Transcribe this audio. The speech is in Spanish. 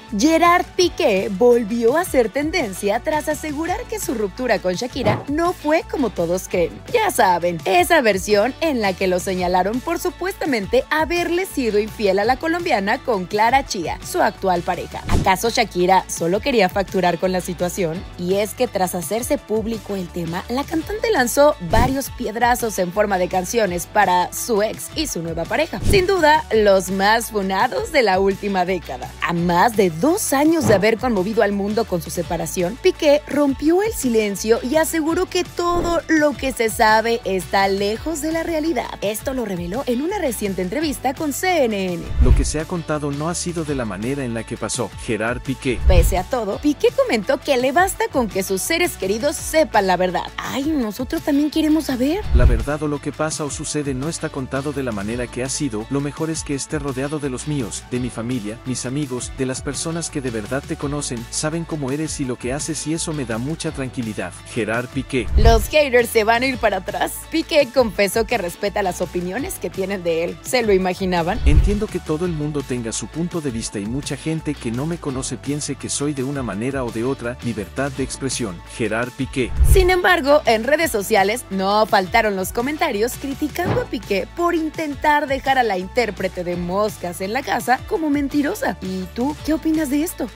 Gerard Piqué volvió a ser tendencia tras asegurar que su ruptura con Shakira no fue como todos creen. Ya saben, esa versión en la que lo señalaron por supuestamente haberle sido infiel a la colombiana con Clara Chía, su actual pareja. ¿Acaso Shakira solo quería facturar con la situación? Y es que tras hacerse público el tema, la cantante lanzó varios piedrazos en forma de canciones para su ex y su nueva pareja. Sin duda, los más funados de la última década. A más de 2 años de haber conmovido al mundo con su separación, Piqué rompió el silencio y aseguró que todo lo que se sabe está lejos de la realidad. Esto lo reveló en una reciente entrevista con CNN. Lo que se ha contado no ha sido de la manera en la que pasó. Gerard Piqué. Pese a todo, Piqué comentó que le basta con que sus seres queridos sepan la verdad. Ay, nosotros también queremos saber. La verdad o lo que pasa o sucede no está contado de la manera que ha sido. Lo mejor es que esté rodeado de los míos, de mi familia, mis amigos, de las personas que de verdad te conocen, saben cómo eres y lo que haces y eso me da mucha tranquilidad. Gerard Piqué. Los haters se van a ir para atrás. Piqué confesó que respeta las opiniones que tienen de él. ¿Se lo imaginaban? Entiendo que todo el mundo tenga su punto de vista y mucha gente que no me conoce piense que soy de una manera o de otra. Libertad de expresión. Gerard Piqué. Sin embargo, en redes sociales no faltaron los comentarios criticando a Piqué por intentar dejar a la intérprete de Moscas en la casa como mentirosa. ¿Y tú qué opinas de esto?